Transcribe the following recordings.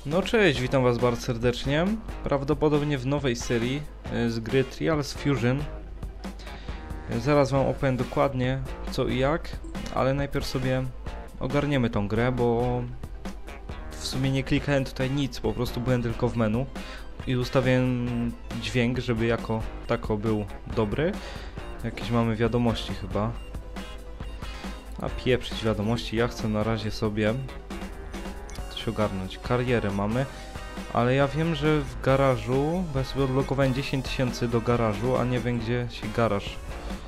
No cześć, witam was bardzo serdecznie. Prawdopodobnie w nowej serii z gry Trials Fusion. Zaraz wam opowiem dokładnie co i jak, ale najpierw sobie ogarniemy tą grę, bo w sumie nie klikałem tutaj nic, po prostu byłem tylko w menu i ustawiłem dźwięk, żeby jako tako był dobry. Jakieś mamy wiadomości chyba. A pieprzyć wiadomości, ja chcę na razie sobie coś ogarnąć. Karierę mamy, ale ja wiem, że w garażu, bo ja sobie odblokowałem 10 000 do garażu, a nie wiem gdzie się garaż.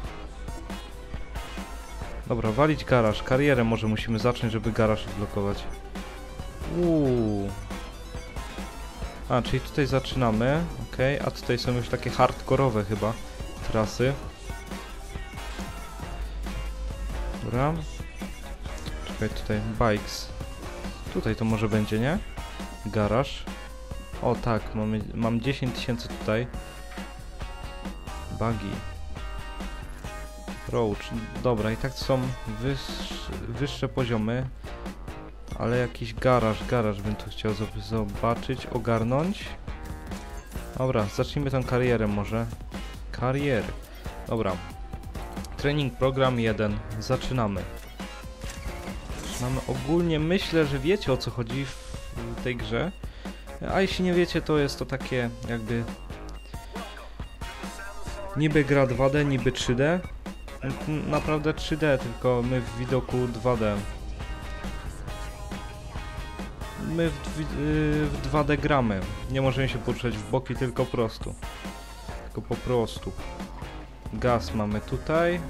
Dobra, walić garaż. Karierę może musimy zacząć, żeby garaż odblokować. A, czyli tutaj zaczynamy, ok, a tutaj są już takie hardkorowe chyba trasy. Dobra. Czekaj, tutaj bikes. Tutaj to może będzie, nie? Garaż. O tak, mam 10 000 tutaj. Buggy. Roach. Dobra, i tak są wyższe poziomy. Ale jakiś garaż bym tu chciał zobaczyć, ogarnąć. Dobra, zacznijmy tą karierę może. Kariery. Dobra. Training program 1. Zaczynamy. Ogólnie myślę, że wiecie o co chodzi w tej grze. A jeśli nie wiecie, to jest to takie jakby niby gra 2D, niby 3D. Naprawdę 3D, tylko my w widoku 2D. My w 2D gramy. Nie możemy się poruszać w boki, tylko prosto. Tylko po prostu. Gaz mamy tutaj.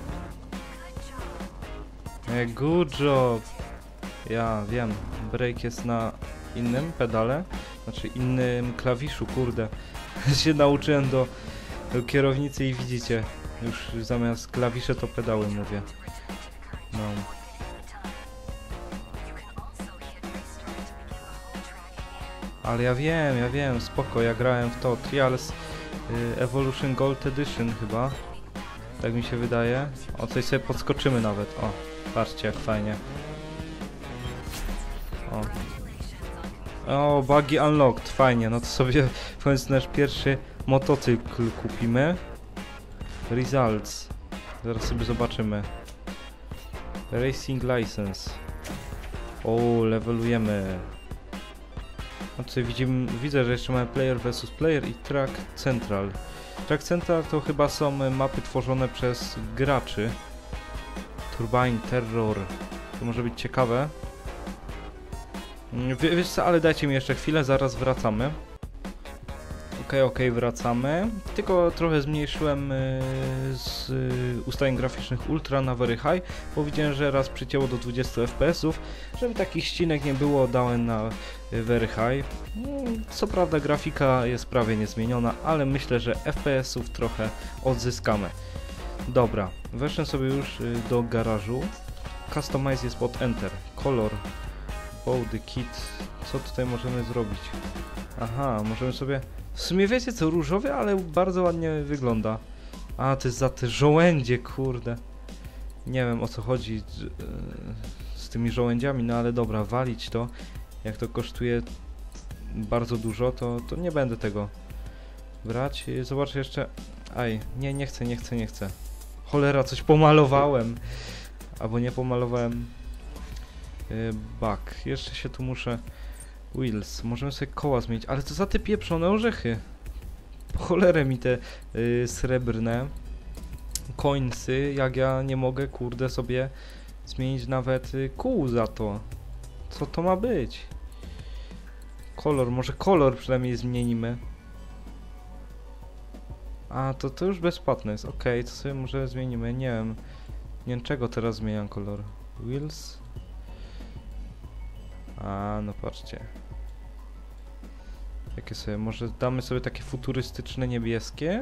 Good job. Ja wiem, break jest na innym pedale, znaczy innym klawiszu, kurde. się nauczyłem do kierownicy i widzicie, już zamiast klawisze to pedały mówię. No. Ale ja wiem, spoko, ja grałem w to Trials Evolution Gold Edition chyba. Tak mi się wydaje. O, coś sobie podskoczymy nawet, o, patrzcie jak fajnie. O, buggy unlocked, fajnie, no to sobie w końcu nasz pierwszy motocykl kupimy. Results, zaraz sobie zobaczymy. Racing license. O, levelujemy. No tutaj widzę, że jeszcze mamy player vs player i track central. Track central to chyba są mapy tworzone przez graczy. Turbine Terror, to może być ciekawe. Wiesz co, ale dajcie mi jeszcze chwilę, zaraz wracamy. Okej, wracamy. Tylko trochę zmniejszyłem z ustawień graficznych ultra na very high, bo widziałem, że raz przycięło do 20 fps, żeby takich ścinek nie było, dałem na very high. Co prawda grafika jest prawie niezmieniona, ale myślę, że fps-ów trochę odzyskamy. Dobra, weszłem sobie już do garażu. Customize jest pod Enter. Color. Body kit. Co tutaj możemy zrobić? Aha, możemy sobie... W sumie wiecie co, różowy, ale bardzo ładnie wygląda. A, to jest za te żołędzie, kurde. Nie wiem o co chodzi z tymi żołędziami, no ale dobra, walić to. Jak to kosztuje bardzo dużo, to nie będę tego brać. Zobaczę jeszcze... Aj, nie chcę. Cholera, coś pomalowałem. Albo nie pomalowałem. Back. Jeszcze się tu muszę... Wheels. Możemy sobie koła zmienić, ale to za te pieprzone orzechy. Po cholerę mi te srebrne coinsy, jak ja nie mogę, kurde, sobie zmienić nawet kół za to. Co to ma być? Kolor, może kolor przynajmniej zmienimy. A, to już bezpłatne jest, okej, to sobie może zmienimy, nie wiem czego teraz zmieniam kolor. Wheels. A, no patrzcie. Jakie sobie, może damy sobie takie futurystyczne niebieskie?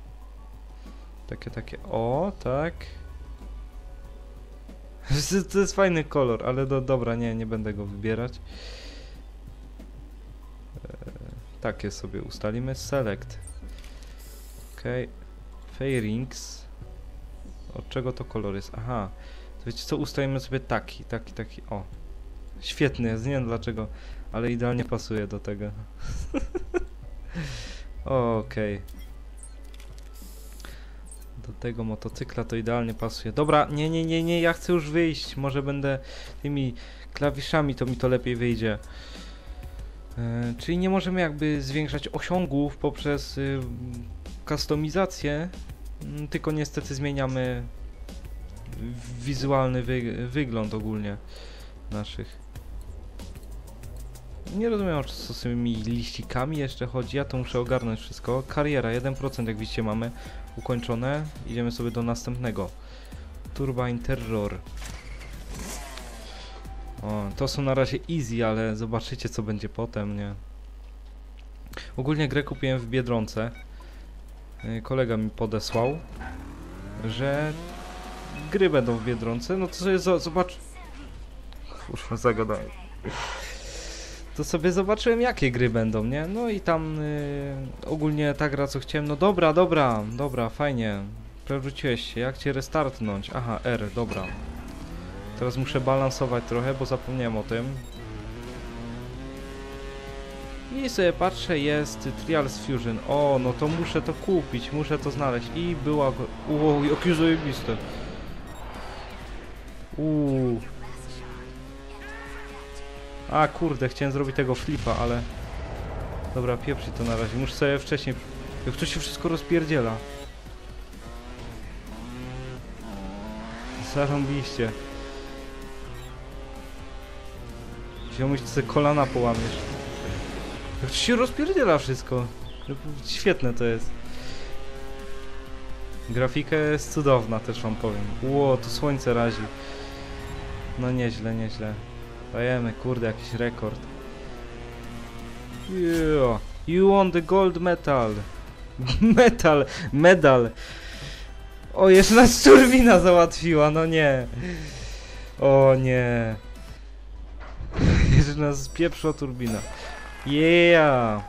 Takie, o, tak. To jest fajny kolor, ale dobra, nie będę go wybierać. Takie sobie ustalimy. Select. Okej. Fairings. Od czego to kolor jest? Aha. To wiecie co, ustalimy sobie taki, o. Świetny jest, nie wiem dlaczego, ale idealnie pasuje do tego. Okej. Do tego motocykla to idealnie pasuje. Dobra, nie, ja chcę już wyjść. Może będę tymi klawiszami, to mi to lepiej wyjdzie. Czyli nie możemy jakby zwiększać osiągów poprzez kustomizację, tylko niestety zmieniamy wizualny wygląd ogólnie naszych. Nie rozumiem, o co z tymi liścikami jeszcze chodzi, ja to muszę ogarnąć wszystko. Kariera 1% jak widzicie mamy ukończone. Idziemy sobie do następnego. Turbine Terror. O, to są na razie easy, ale zobaczycie co będzie potem, nie? Ogólnie grę kupiłem w Biedronce. Kolega mi podesłał, że gry będą w Biedronce, no to sobie zobacz... Kurwa, zagadałem. To sobie zobaczyłem jakie gry będą, nie? No i tam ogólnie ta gra co chciałem, no dobra, fajnie. Przewróciłeś się, jak cię restartnąć? Aha, R, dobra. Teraz muszę balansować trochę, bo zapomniałem o tym. I sobie patrzę, jest Trials Fusion. O, no to muszę to kupić, muszę to znaleźć. I była go... Wow, jakie zajebiste. A kurde, chciałem zrobić tego flipa, ale... Dobra, pieprzyj to na razie. Muszę sobie wcześniej... Jak to się wszystko rozpierdziela. Zarąbiście. Ziomuś, ty sobie kolana połamiesz. Jak to się rozpierdziela wszystko. Świetne to jest. Grafika jest cudowna, też wam powiem. Ło, tu słońce razi. No nieźle. Dajemy, kurde, jakiś rekord. Yeah. You won the gold medal. Medal. O, jeszcze nas turbina załatwiła, no nie. O nie. Jeszcze nas spieprzła turbina. Yeah.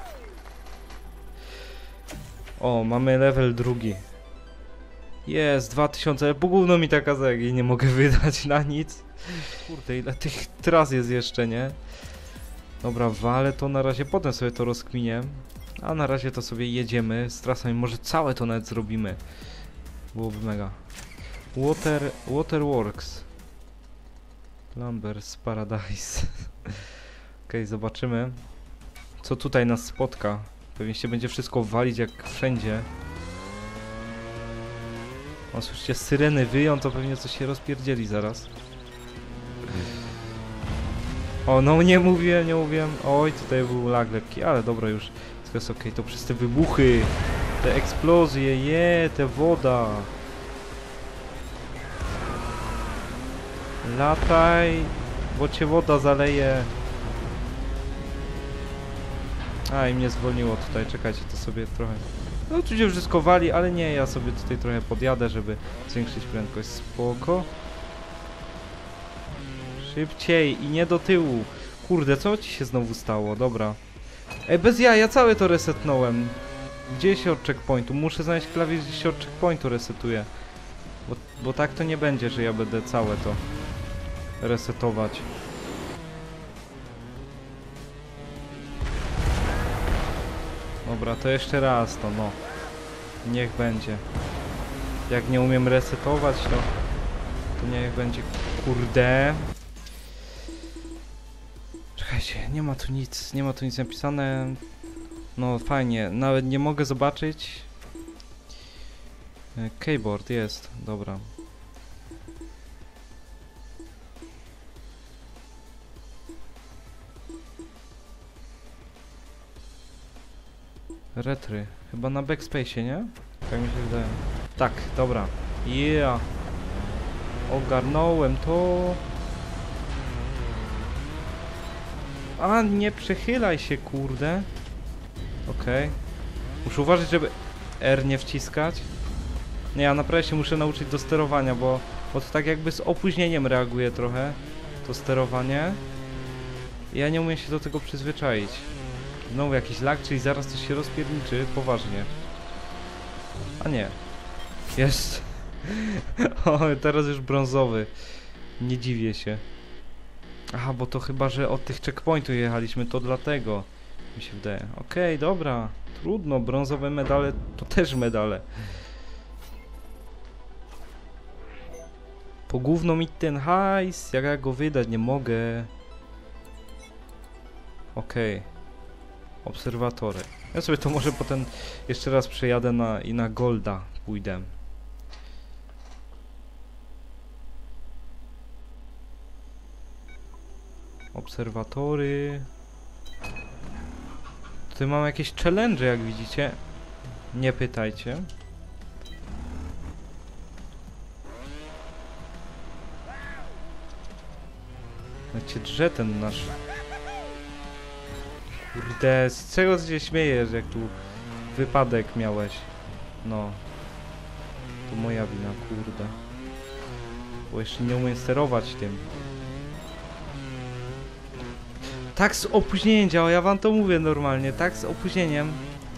O, mamy level drugi. Jest, 2000, po gówno mi taka zegi, nie mogę wydać na nic. Kurde, ile tych tras jest jeszcze, nie? Dobra, walę to na razie, potem sobie to rozkminię. A na razie to sobie jedziemy z trasami, może całe to nawet zrobimy. Byłoby mega. Waterworks. Lumbers Paradise. Okej, zobaczymy, co tutaj nas spotka. Pewnie się będzie wszystko walić jak wszędzie. O, słyszycie, syreny wyją, to pewnie coś się rozpierdzieli zaraz. O, no nie mówiłem. Oj, tutaj był lag lekki, ale dobra już. Wszystko jest okej, to przez te wybuchy, te eksplozje, te woda. Lataj, bo cię woda zaleje. A, i mnie zwolniło tutaj, czekajcie, to sobie trochę... No tu się wszystko wali, ale nie, ja sobie tutaj trochę podjadę, żeby zwiększyć prędkość. Spoko. Szybciej i nie do tyłu. Kurde, co ci się znowu stało? Dobra. Ej, bez ja całe to resetnąłem. Gdzie się od checkpointu? Muszę znaleźć klawisz, gdzie się od checkpointu resetuje. Bo tak to nie będzie, że ja będę całe to resetować. Dobra, to jeszcze raz to, no. Niech będzie. Jak nie umiem resetować, to niech będzie. Kurde. Czekajcie, nie ma tu nic napisane. No fajnie, nawet nie mogę zobaczyć. Keyboard jest, dobra. Retry. Chyba na backspace, nie? Tak mi się wydaje. Tak, dobra. Yeah. Ogarnąłem to. A, nie przechylaj się, kurde. Okej. Muszę uważać, żeby R nie wciskać. Nie, ja naprawdę się muszę nauczyć do sterowania, bo to tak jakby z opóźnieniem reaguje trochę to sterowanie. Ja nie umiem się do tego przyzwyczaić. Znowu jakiś lag, czyli zaraz coś się rozpierniczy, poważnie. A nie. Jest. O, teraz już brązowy. Nie dziwię się. Aha, bo to chyba, że od tych checkpointów jechaliśmy, to dlatego mi się wydaje. Okej, dobra, trudno, brązowe medale to też medale. Po gówno mi ten hajs, jak ja go wydać nie mogę. Okej. Obserwatory. Ja sobie to może potem jeszcze raz przejadę i na Golda pójdę. Obserwatory. Tutaj mam jakieś challenge, jak widzicie. Nie pytajcie. Jak cię drze ten nasz... Kurde, z czego się śmiejesz, jak tu wypadek miałeś? No. To moja wina, kurde. Bo jeszcze nie umiem sterować tym. Tak z opóźnieniem działa, ja wam to mówię normalnie, tak z opóźnieniem.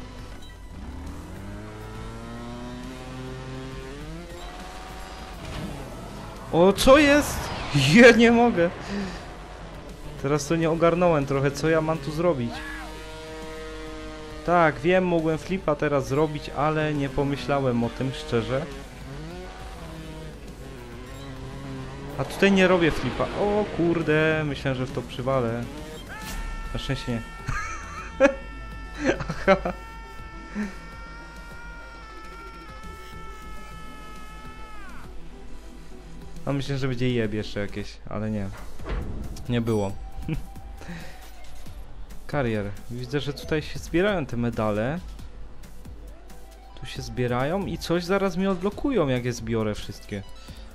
O, co jest? Ja nie mogę. Teraz to nie ogarnąłem trochę, co ja mam tu zrobić. Tak, wiem, mogłem flipa teraz zrobić, ale nie pomyślałem o tym, szczerze. A tutaj nie robię flipa. O kurde, myślałem, że w to przywalę. Na szczęście nie. Aha. A myślę, że będzie jeb jeszcze jakieś, ale nie. Nie było. Karier. Widzę, że tutaj się zbierają te medale. Tu się zbierają i coś zaraz mi odblokują, jak je zbiorę wszystkie.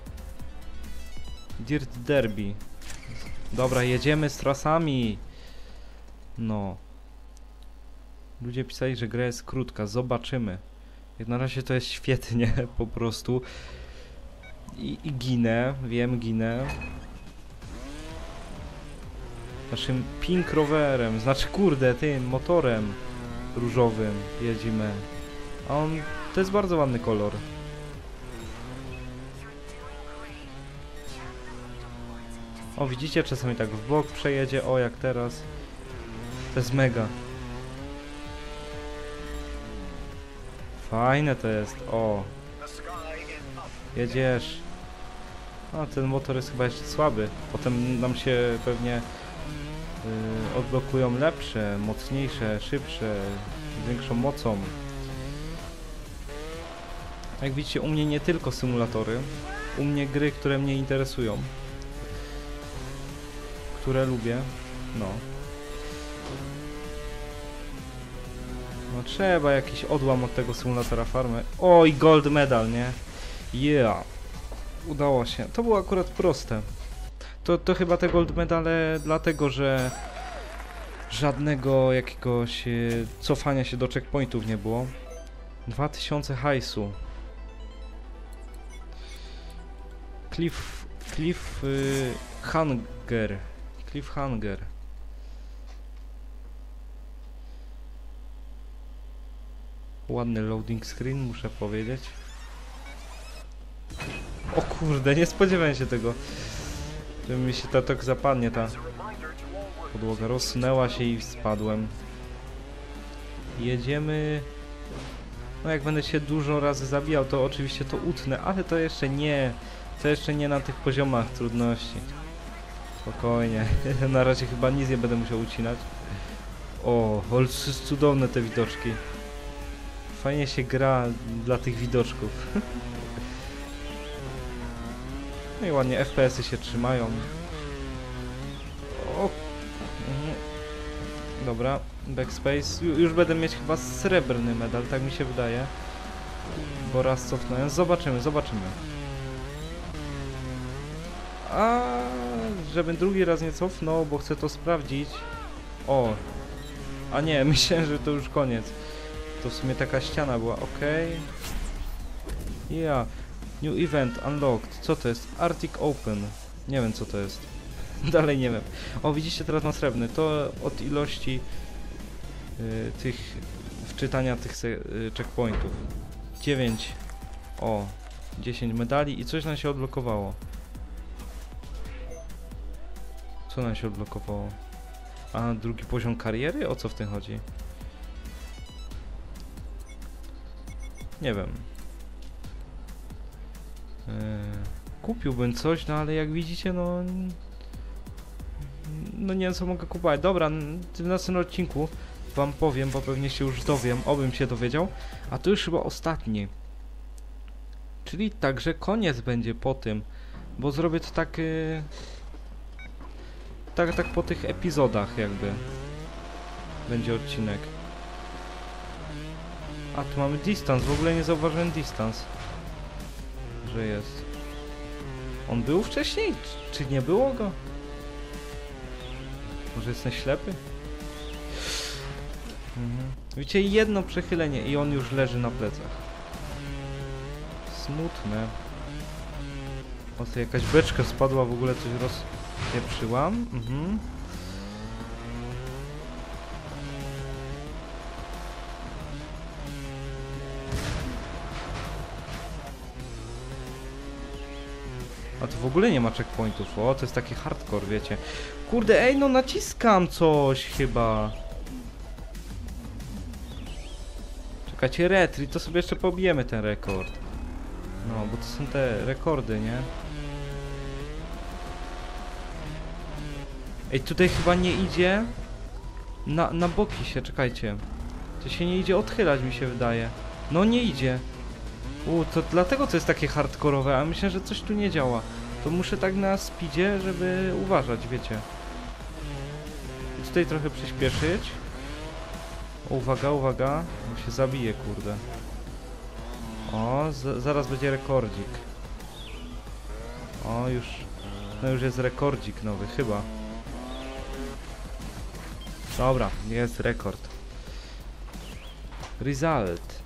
Dirt Derby. Dobra, jedziemy z trasami. No. Ludzie pisali, że gra jest krótka. Zobaczymy. Jak na razie to jest świetnie, po prostu. I ginę. Wiem, ginę. Naszym Pink Rowerem. Znaczy, kurde, tym motorem różowym jedziemy. A on... To jest bardzo ładny kolor. O, widzicie, czasami tak w bok przejedzie, o jak teraz. To jest mega. Fajne to jest, o. Jedziesz. A, ten motor jest chyba jeszcze słaby. Potem nam się pewnie odblokują lepsze, mocniejsze, szybsze, z większą mocą. Jak widzicie, u mnie nie tylko symulatory. U mnie gry, które mnie interesują. Które lubię, no. No trzeba jakiś odłam od tego symulatora farmy. O, i gold medal, nie? Yeah. Udało się. To było akurat proste. To chyba te gold medale dlatego, że żadnego jakiegoś cofania się do checkpointów nie było. 2000 hajsu. Cliffhanger. Ładny loading screen, muszę powiedzieć. O kurde, nie spodziewałem się tego. Że mi się ta tak zapadnie ta podłoga. Rozsunęła się i spadłem. Jedziemy. No jak będę się dużo razy zabijał, to oczywiście to utnę, ale to jeszcze nie. To jeszcze nie na tych poziomach trudności. Spokojnie. Na razie chyba nic nie będę musiał ucinać. O, ale cudowne te widoczki. Fajnie się gra dla tych widoczków. No i ładnie FPS-y się trzymają. O. Dobra, backspace. Już będę mieć chyba srebrny medal, tak mi się wydaje. Bo raz cofnąłem. Zobaczymy. A żebym drugi raz nie cofnął, bo chcę to sprawdzić. O. A nie, myślałem, że to już koniec. To w sumie taka ściana była, okej. Yeah. New event unlocked. Co to jest? Arctic Open. Nie wiem co to jest. Dalej nie wiem. O, widzicie, teraz ma srebrny. To od ilości tych wczytania tych checkpointów. 9. O, 10 medali i coś nam się odblokowało. Co nam się odblokowało? A drugi poziom kariery? O co w tym chodzi? Nie wiem. Kupiłbym coś, no ale jak widzicie, no... No nie wiem, co mogę kupować. Dobra, w następnym odcinku wam powiem, bo pewnie się już dowiem, obym się dowiedział. A to już chyba ostatni. Czyli także koniec będzie po tym, bo zrobię to tak... Tak po tych epizodach jakby. Będzie odcinek. A, tu mamy dystans, w ogóle nie zauważyłem dystans. Że jest. On był wcześniej? Czy nie było go? Może jestem ślepy? Widzicie, jedno przechylenie i on już leży na plecach. Smutne. O, to jakaś beczka spadła, w ogóle coś rozpieprzyłam. A tu w ogóle nie ma checkpointów. O, to jest taki hardcore, wiecie. Kurde, ej, no naciskam coś chyba. Czekajcie, retry, to sobie jeszcze pobijemy ten rekord. No, bo to są te rekordy, nie? Ej, tutaj chyba nie idzie na boki się, czekajcie. To się nie idzie odchylać, mi się wydaje. No nie idzie. To dlatego to jest takie hardkorowe, a myślę, że coś tu nie działa. To muszę tak na speedzie, żeby uważać, wiecie. I tutaj trochę przyspieszyć. O, uwaga, uwaga. On się zabije, kurde. O, zaraz będzie rekordzik. O, już... No już jest rekordzik nowy, chyba. Dobra, jest rekord. Result.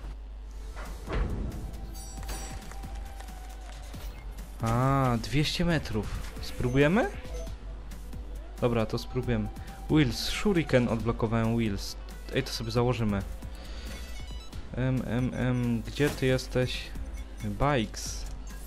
A, 200 metrów. Spróbujemy? Dobra, to spróbujemy. Wheels, Shuriken odblokowałem Wheels. Ej, to sobie założymy. Gdzie ty jesteś? Bikes.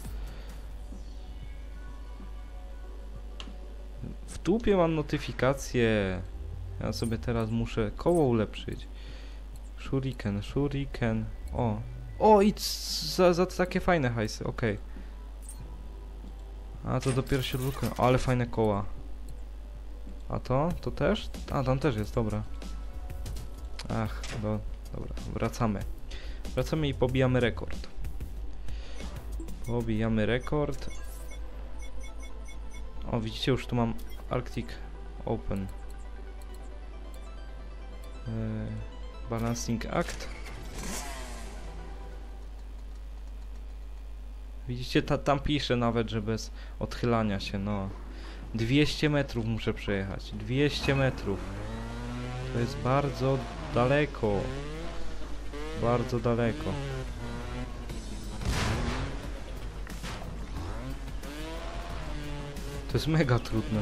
W dupie mam notyfikację. Ja sobie teraz muszę koło ulepszyć. Shuriken, Shuriken. O, i za takie fajne hajsy, okej. A to dopiero się odblokuje. Ale fajne koła. A to? To też? A, tam też jest, dobra. Ach, dobra, wracamy. Wracamy i pobijamy rekord. Pobijamy rekord. O, widzicie, już tu mam Arctic Open. Balancing Act. Widzicie, tam pisze nawet, że bez odchylania się, no. 200 metrów muszę przejechać. 200 metrów. To jest bardzo daleko. Bardzo daleko. To jest mega trudne.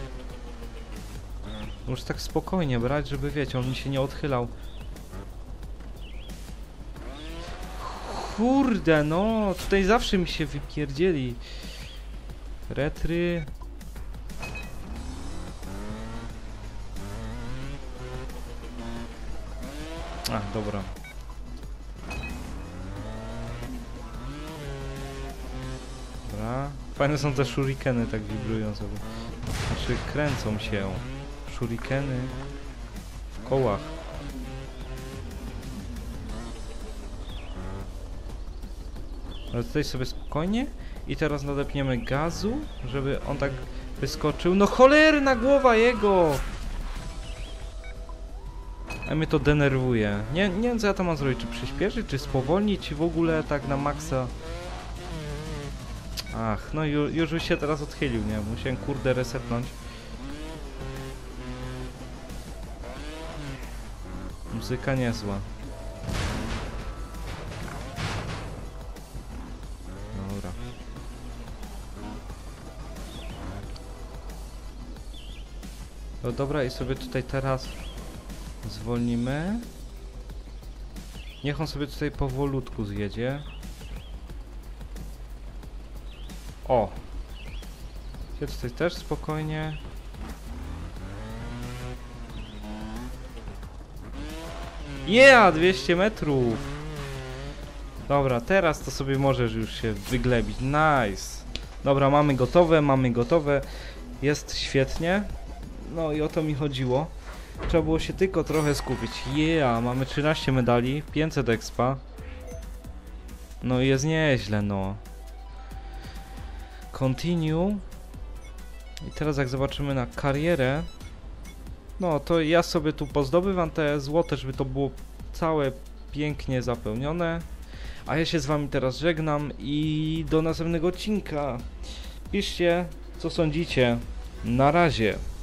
Muszę tak spokojnie brać, żeby wiecie, on mi się nie odchylał. Kurde, no, tutaj zawsze mi się wypierdzieli. Retry. A, dobra. Dobra. Fajne są te shurikeny, tak wibrują sobie. Znaczy, kręcą się. Shurikeny w kołach. Ale tutaj sobie spokojnie i teraz nadepniemy gazu, żeby on tak wyskoczył. No cholerna głowa jego! A mnie to denerwuje. Nie wiem, co ja to mam zrobić, czy przyspieszyć, czy spowolnić, czy w ogóle tak na maksa. Ach, no już się teraz odchylił, nie? Musiałem kurde resetnąć. Muzyka niezła. Dobra. No dobra, i sobie tutaj teraz zwolnimy. Niech on sobie tutaj powolutku zjedzie. O! Ja tutaj też spokojnie. Yeah, 200 metrów! Dobra, teraz to sobie możesz już się wyglebić. Nice! Dobra, mamy gotowe, mamy gotowe. Jest świetnie. No i o to mi chodziło. Trzeba było się tylko trochę skupić. Yeah, mamy 13 medali, 500 expa. No i jest nieźle, no. Continue. I teraz jak zobaczymy na karierę, no to ja sobie tu pozdobywam te złote, żeby to było całe pięknie zapełnione. A ja się z wami teraz żegnam i do następnego odcinka. Piszcie, co sądzicie. Na razie.